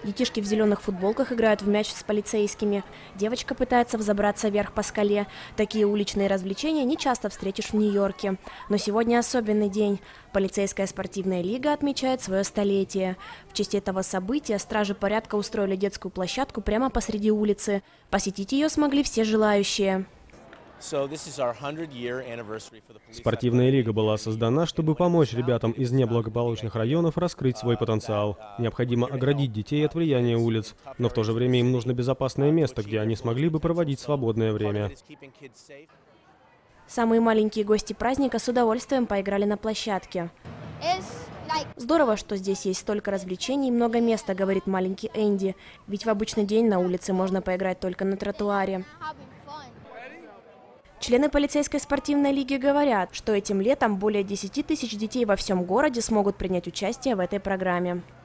Детишки в зеленых футболках играют в мяч с полицейскими. Девочка пытается взобраться вверх по скале. Такие уличные развлечения не часто встретишь в Нью-Йорке. Но сегодня особенный день. Полицейская спортивная лига отмечает свое столетие. В честь этого события стражи порядка устроили детскую площадку прямо посреди улицы. Посетить ее смогли все желающие. Спортивная лига была создана, чтобы помочь ребятам из неблагополучных районов раскрыть свой потенциал. Необходимо оградить детей от влияния улиц, но в то же время им нужно безопасное место, где они смогли бы проводить свободное время. Самые маленькие гости праздника с удовольствием поиграли на площадке. Здорово, что здесь есть столько развлечений и много места, говорит маленький Энди. Ведь в обычный день на улице можно поиграть только на тротуаре. Члены полицейской спортивной лиги говорят, что этим летом более 10 тысяч детей во всем городе смогут принять участие в этой программе.